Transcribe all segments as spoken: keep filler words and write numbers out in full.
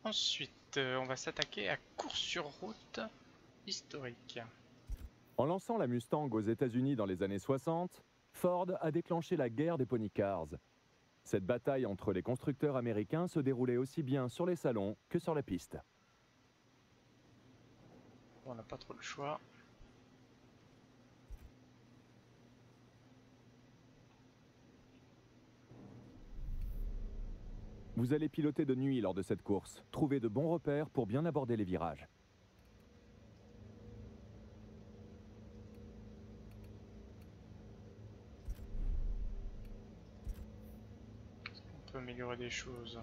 Ensuite, euh, on va s'attaquer à course sur route historique. En lançant la Mustang aux États-Unis dans les années soixante, Ford a déclenché la guerre des pony cars. Cette bataille entre les constructeurs américains se déroulait aussi bien sur les salons que sur la piste. On n'a pas trop le choix. Vous allez piloter de nuit lors de cette course. Trouvez de bons repères pour bien aborder les virages. On peut améliorer des choses.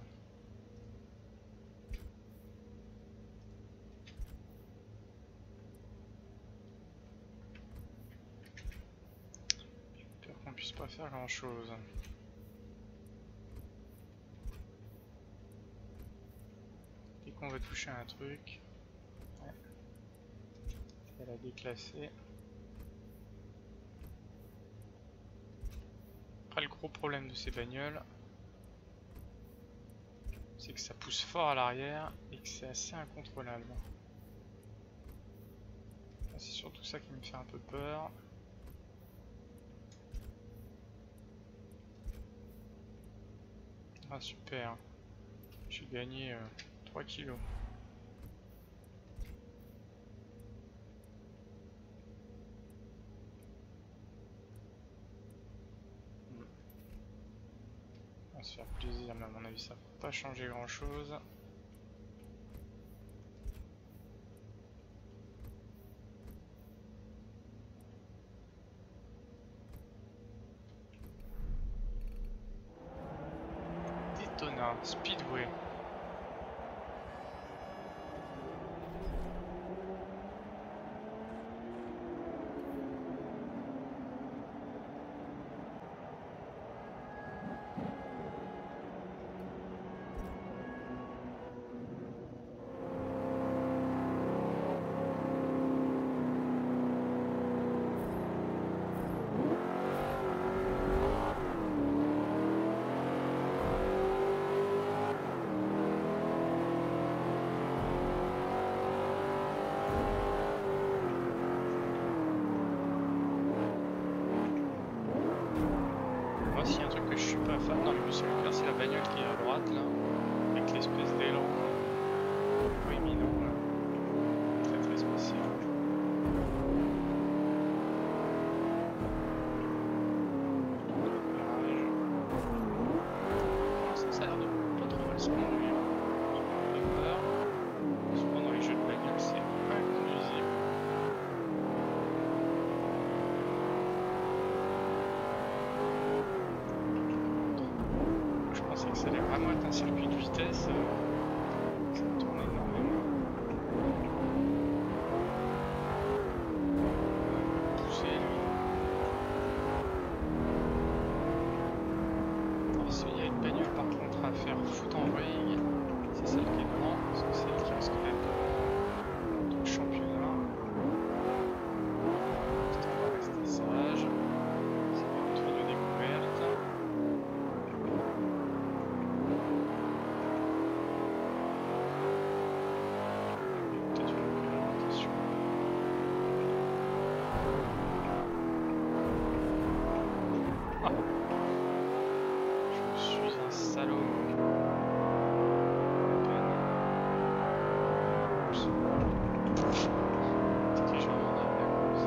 J'ai peur qu'on puisse pas faire grand chose. Dès qu'on va toucher un truc, ouais. Elle a déclassé. Après, le gros problème de ces bagnoles, c'est que ça pousse fort à l'arrière et que c'est assez incontrôlable. C'est surtout ça qui me fait un peu peur. Ah super, j'ai gagné euh, trois kilos. On va se faire plaisir, mais à mon avis ça va pas changer grand chose. Daytona Speedway. Moi, s'il y a un truc que je suis pas fan dans les muscles, c'est la bagnole qui est à droite là, avec l'espèce d'élan Wemino là. Très très spécial. Ça, ça a l'air de pas trop mal se conduire. J'ai un peu peur. Souvent dans les jeux de bagnole, c'est inconduisible. Je pensais que ça allait vraiment être un circuit de vitesse. euh, Ça tourne énormément. Pousser lui. Alors, s'il y a une bagnole par contre à faire foot en ring, c'est celle qui est devant, parce que c'est elle qui risque d'être devant dans le championnat. On va rester sage. C'est un tour de découverte. Peut-être une orientation. Ah, je suis un salaud. C'était genre de la cause.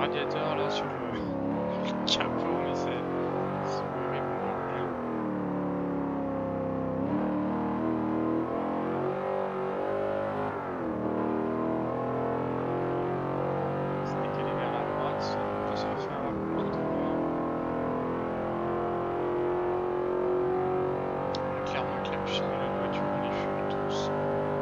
radiateur là sur le, sur le capot, mais c'est c'est horrible. C'est décalé vers la droite, ça peut se faire un peu trop loin. Clairement avec la puissance de la voiture, on les fume tous.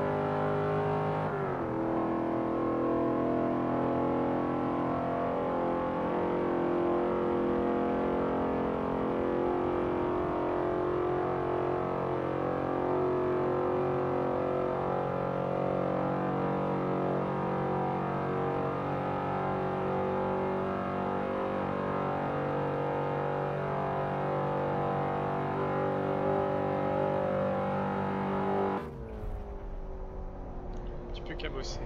Un petit peu cabossé.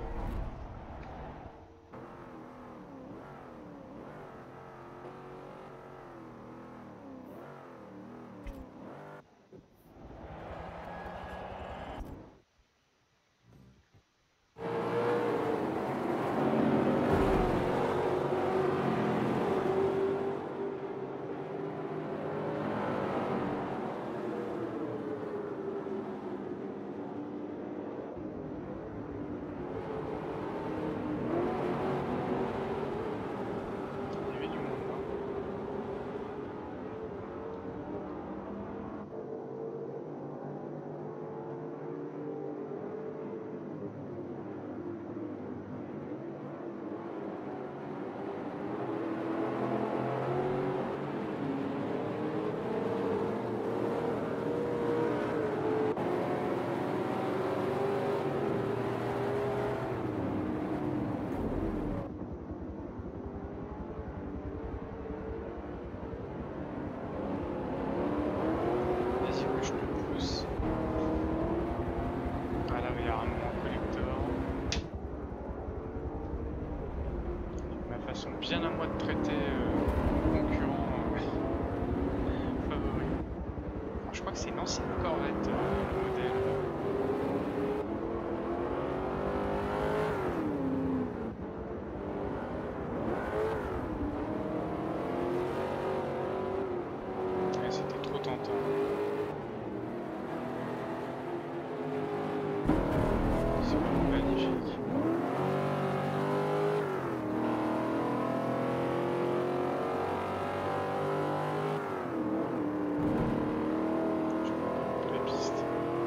Il y avait du monde là. Vas-y, que je te pousse. Ah là, il y a un moment collector. Ma façon bien à moi de traiter euh, mon concurrent euh, favori. Alors, je crois que c'est une ancienne Corvette euh, le modèle. Ouais, c'était trop tentant. C'est vraiment magnifique. Je vois la piste.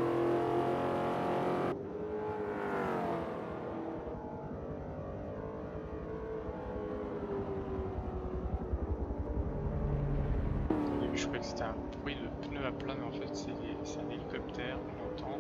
Au début, je croyais que c'était un bruit de pneu à plat, mais en fait, c'est c'est un hélicoptère, on l'entend.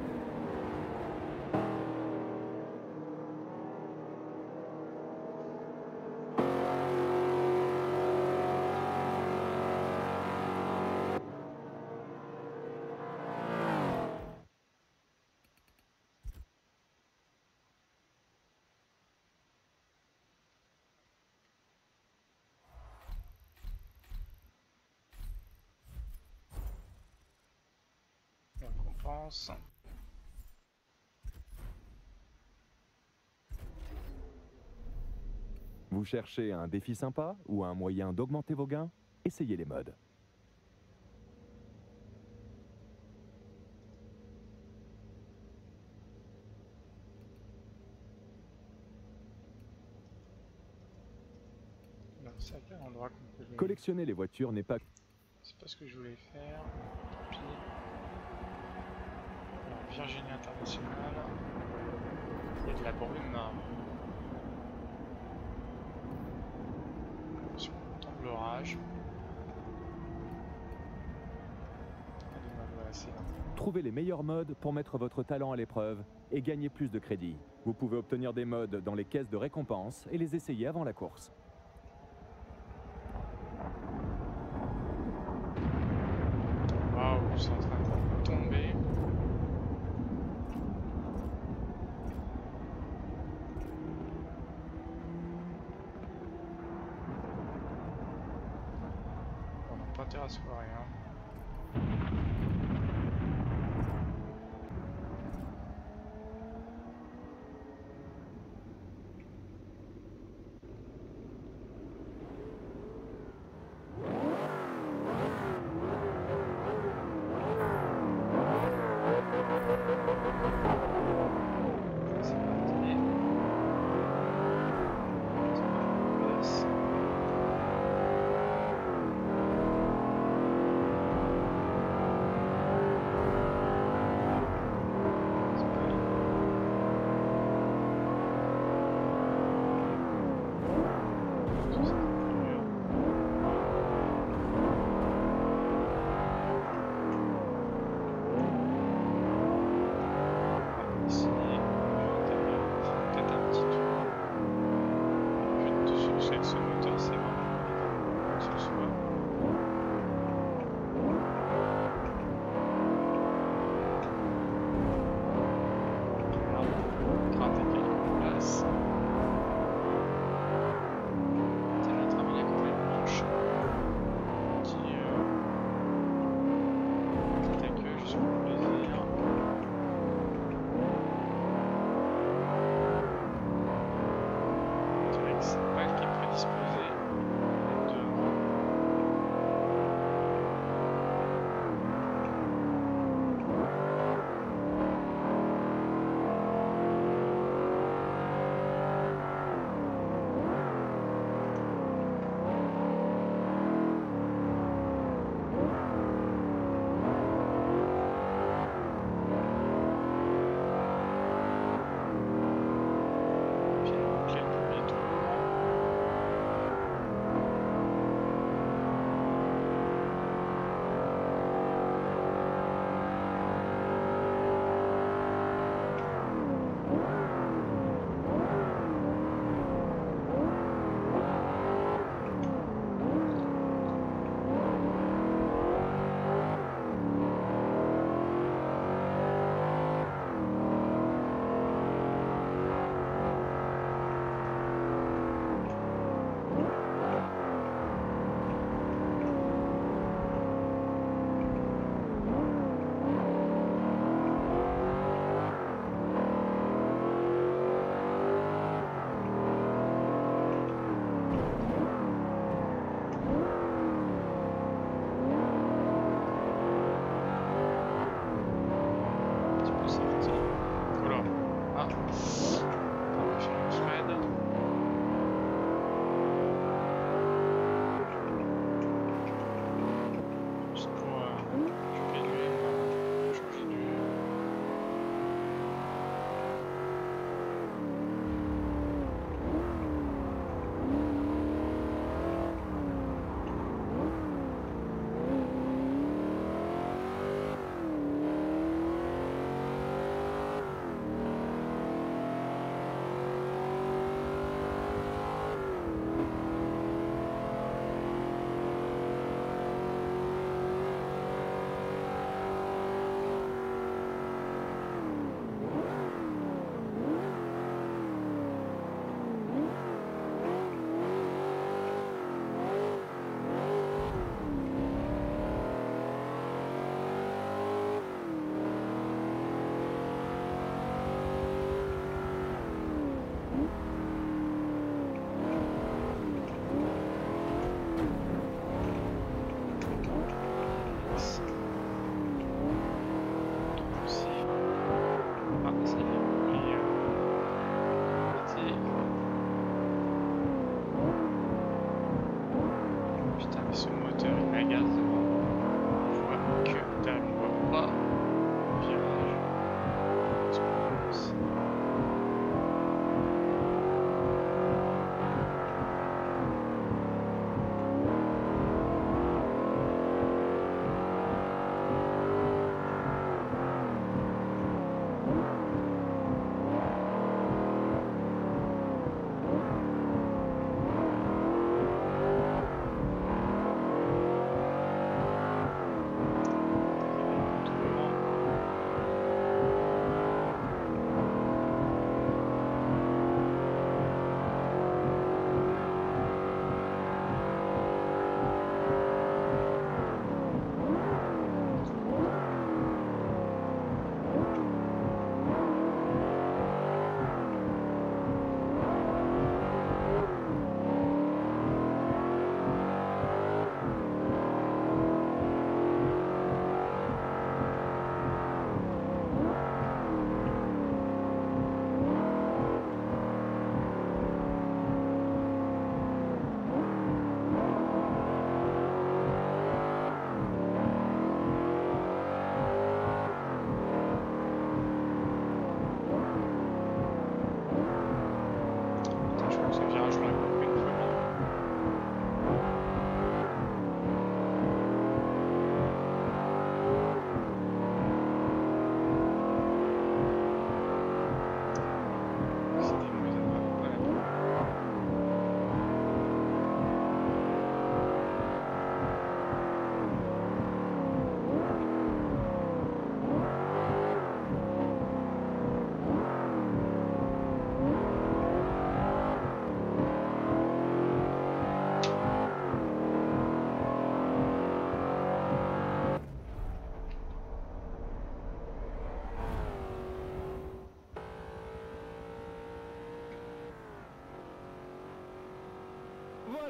Donc, on pense. Vous cherchez un défi sympa ou un moyen d'augmenter vos gains? Essayez les modes. Non, c'est à quel endroit qu'on peut jouer? Collectionner les voitures n'est pas... C'est pas ce que je voulais faire. Tant pis. Alors, Virginie Internationale. Il y a de la brume. Attention, on tombe l'orage. Allez, bah, voilà, c'est là. Trouvez les meilleurs modes pour mettre votre talent à l'épreuve et gagner plus de crédits. Vous pouvez obtenir des modes dans les caisses de récompense et les essayer avant la course. Waouh, c'est en train de tomber. On n'a pas intérêt à se foirer, hein. plus avec ce moteur, c'est vraiment pas que ce soit.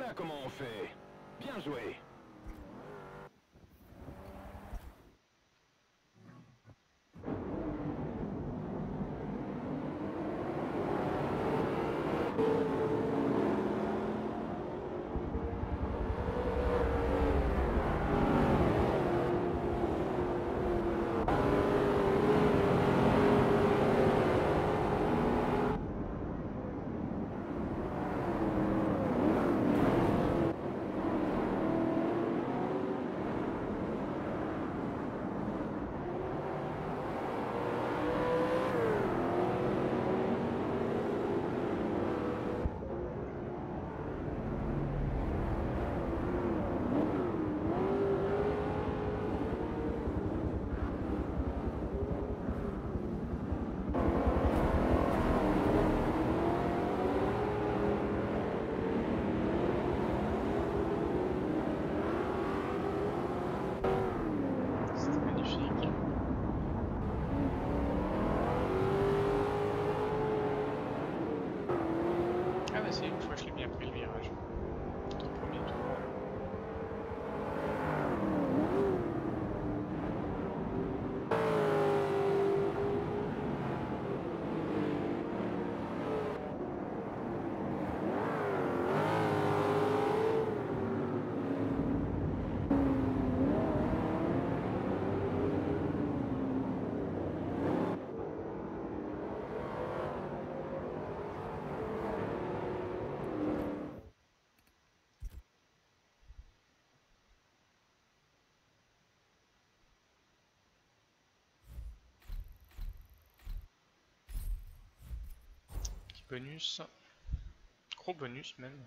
Voilà comment on fait. Bien joué. C'était magnifique. Ah bah c'est une fois je l'ai bien pris le virage. Au premier tour. Petit bonus. Gros bonus même.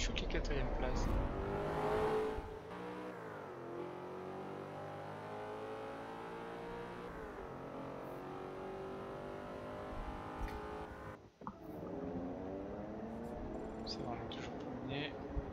toutes les quatrièmes places. Ça va, on est toujours premier.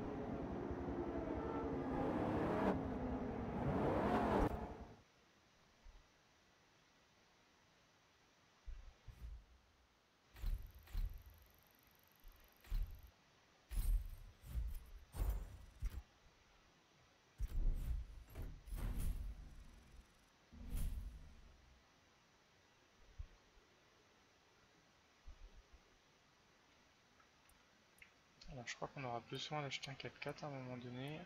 Alors je crois qu'on aura besoin d'acheter un quatre-quatre à un moment donné.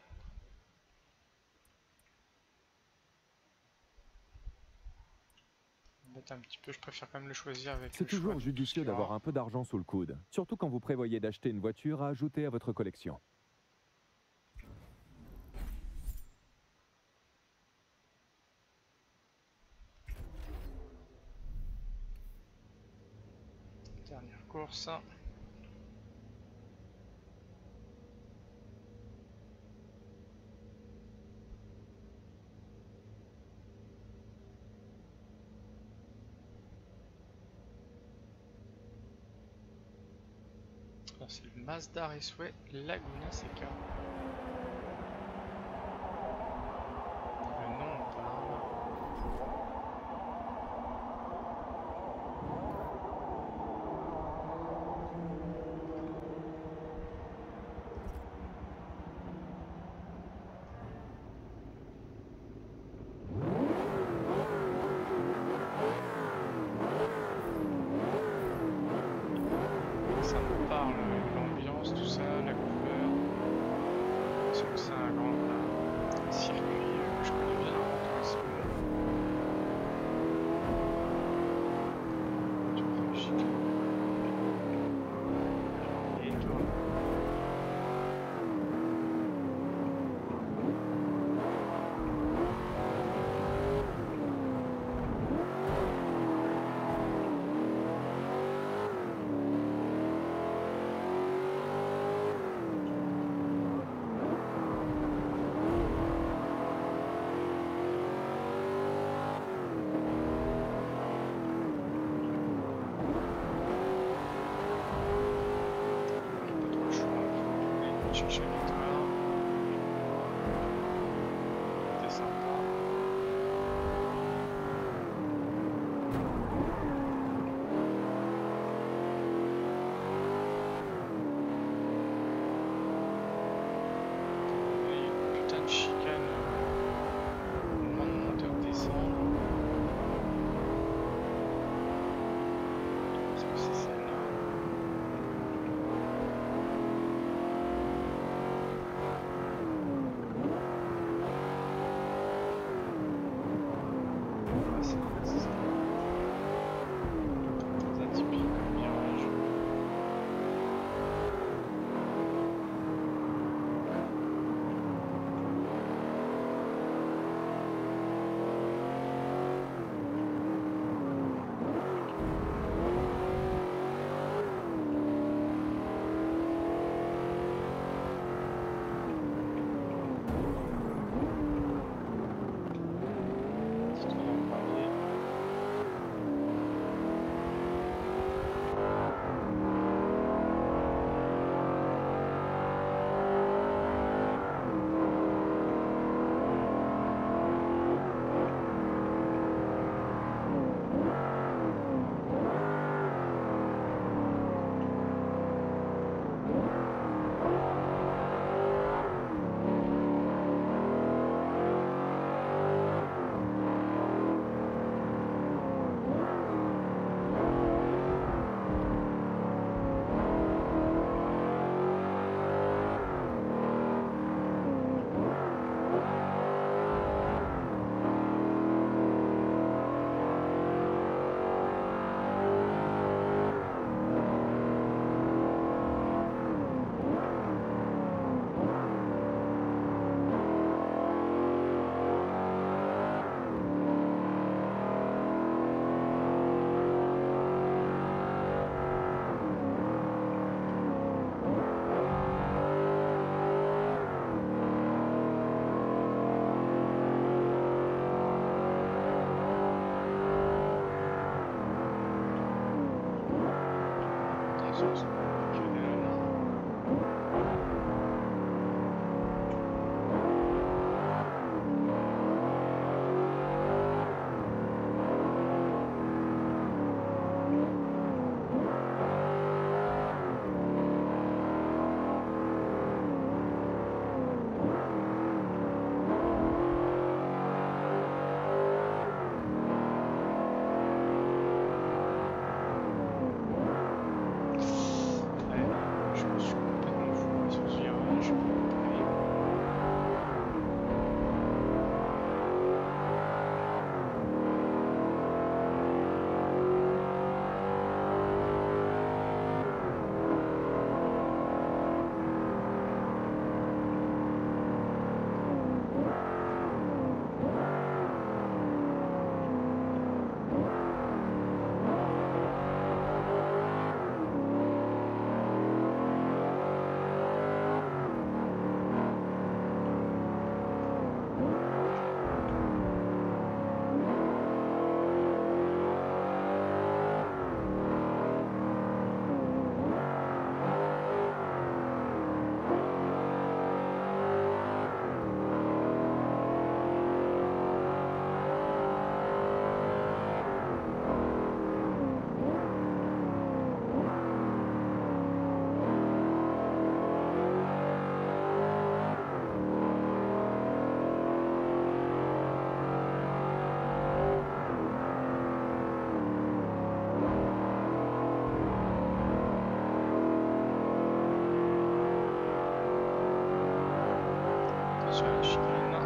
Un petit peu, je préfère quand même le choisir avec C'est le choix toujours de judicieux tout ce qu'il y d'avoir aura. un peu d'argent sous le coude, surtout quand vous prévoyez d'acheter une voiture à ajouter à votre collection. Dernière course. C'est le Mazda Raceway Laguna Seca. Le nom on parle. Ça me parle, l'ambiance, tout ça, la couleur. C'est que c'est un grand un circuit que je connais bien, un tourisme. Tu peux chic. Et toi? Chercher une victoire. C'était sympa. Il y a une putain de chicane au moment de monter ou de descendre. Est-ce que c'est celle-là? soixante que dalle. Sur la chicane.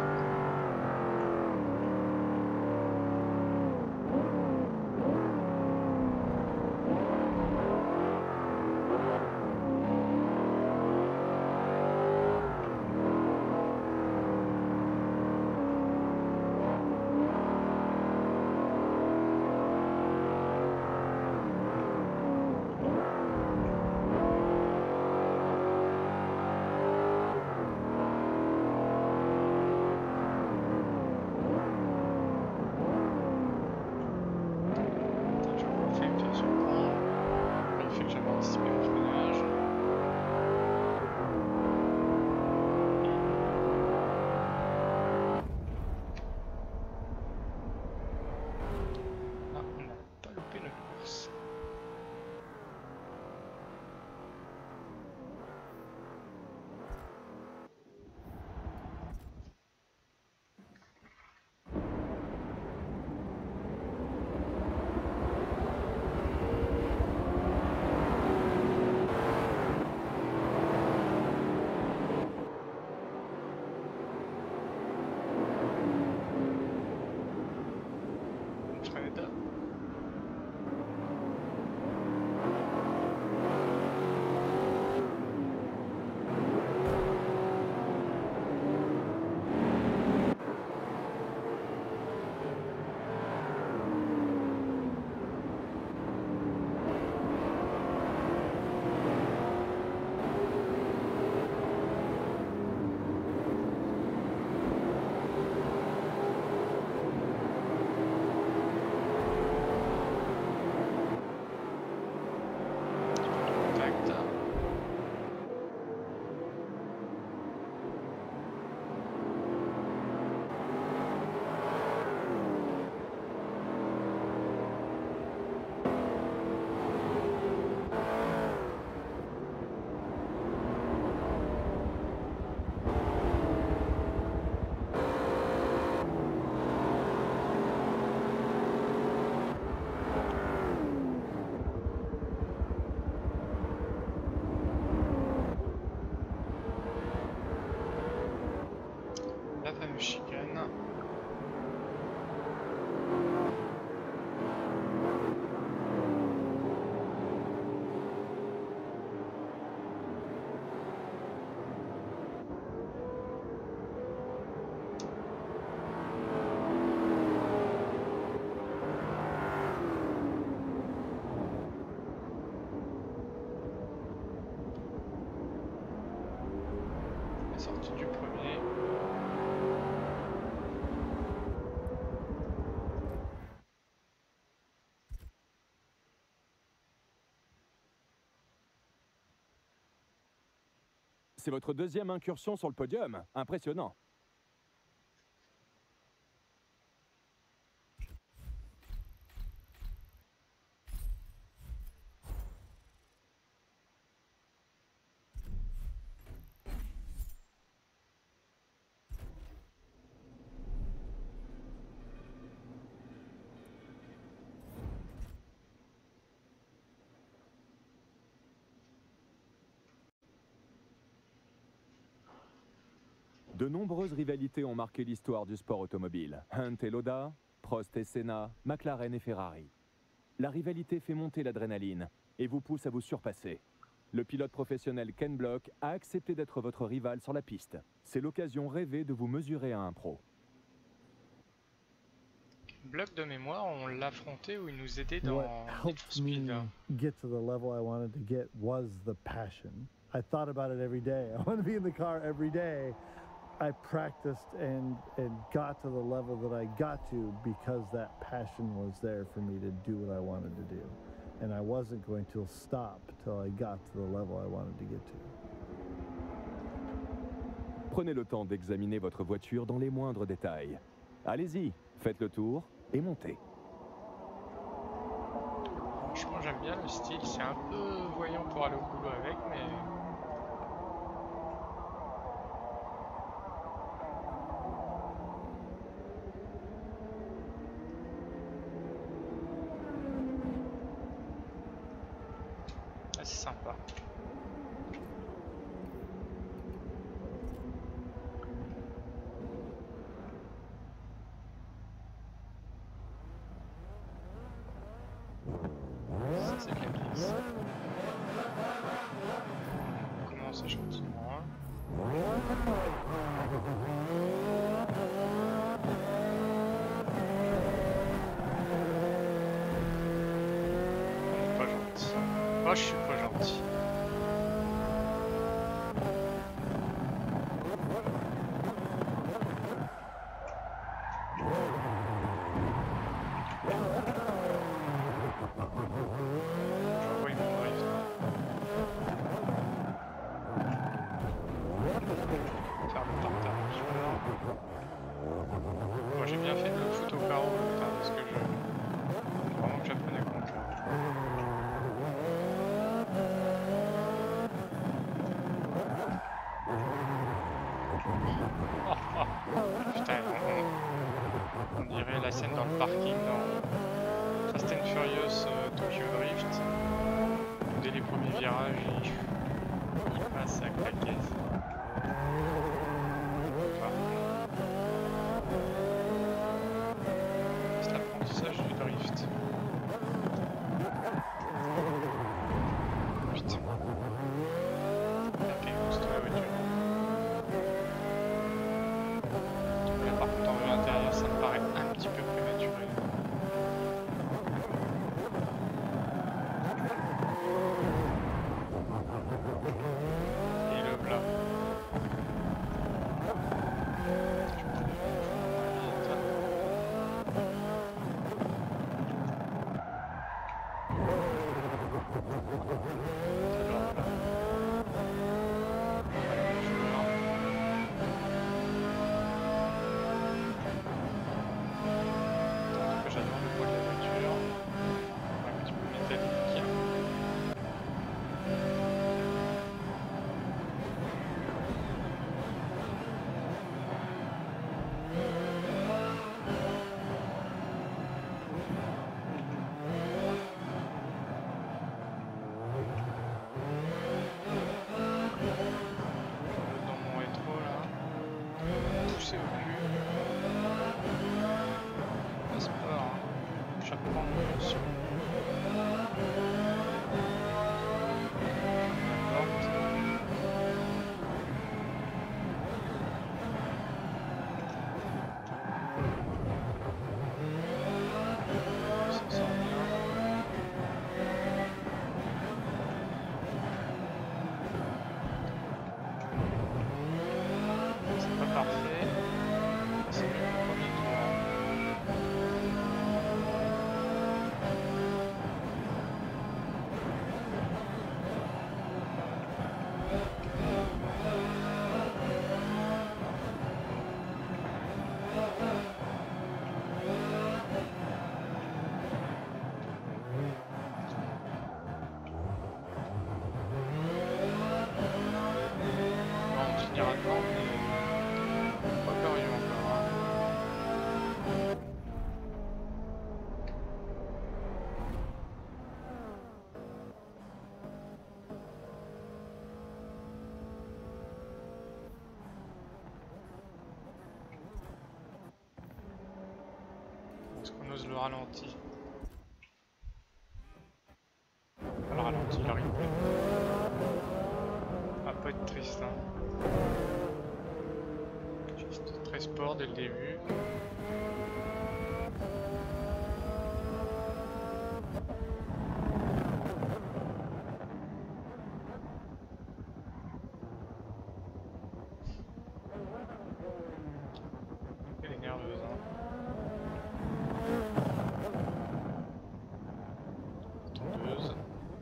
La fameuse chicane. La sortie du premier. c'est votre deuxième incursion sur le podium. Impressionnant. De nombreuses rivalités ont marqué l'histoire du sport automobile. Hunt et Lauda, Prost et Senna, McLaren et Ferrari. La rivalité fait monter l'adrénaline et vous pousse à vous surpasser. Le pilote professionnel Ken Block a accepté d'être votre rival sur la piste. C'est l'occasion rêvée de vous mesurer à un pro. Block de mémoire, on l'a affronté ou il nous aidait dans What Need for helped Speed. me get to the level I wanted to get was the passion. I thought about it every day. I want to be in the car every day. I practiced and, and got to the level that I got to because that passion was there for me to do what I wanted to do. And I wasn't going to stop till I got to the level I wanted to get to. Prenez le temps d'examiner votre voiture dans les moindres détails. Allez-y, faites le tour et montez. Franchement, j'aime bien le style. C'est un peu voyant pour aller au boulot avec, mais... c'est sympa. Ça c'est bien glissé. On commence gentiment. On est pas gentil. Oh, je suis pas gentil. J'envoie mon drift. Faire le partage. Moi j'ai bien fait de le foutre au carreau putain, parce que je... Vraiment que j'apprenais à conduire. Putain, on, on dirait la scène dans le parking dans Fast and Furious euh, Tokyo Drift. Dès les premiers virages, il, il passe à claquette. Enfin, c'est l'apprentissage du drift. Putain. Ok, boost la voiture. Là par contre en vue intérieure ça me paraît un petit peu prématuré. Et le plat. J'adore le poids de la voiture. Un petit peu métallique. le ralenti. Le ralenti, le replay. Ça va pas être triste, hein. Juste très sport dès le début. Elle est nerveuse, hein. Tondeuse.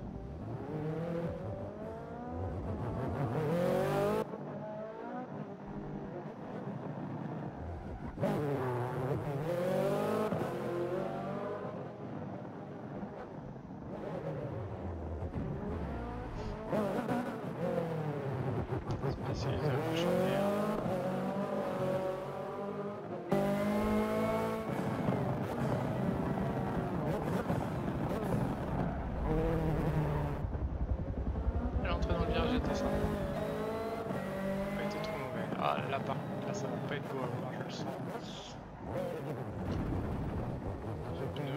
Spécialisé à chanter. Elle est entrée dans le virage, j'étais ça. Pas été trop mauvais. Ah là par contre, là ça va pas être beau à voir, je le sens. Ce pneu.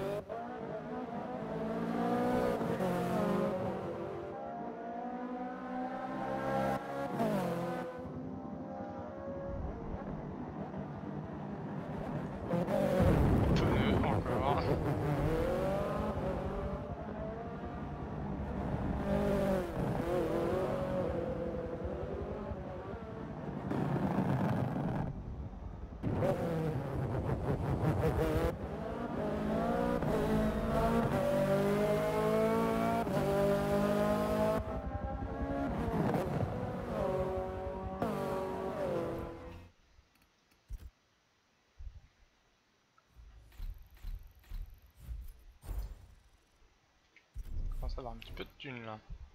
Pneu encore. Ça va un petit peu de thunes là.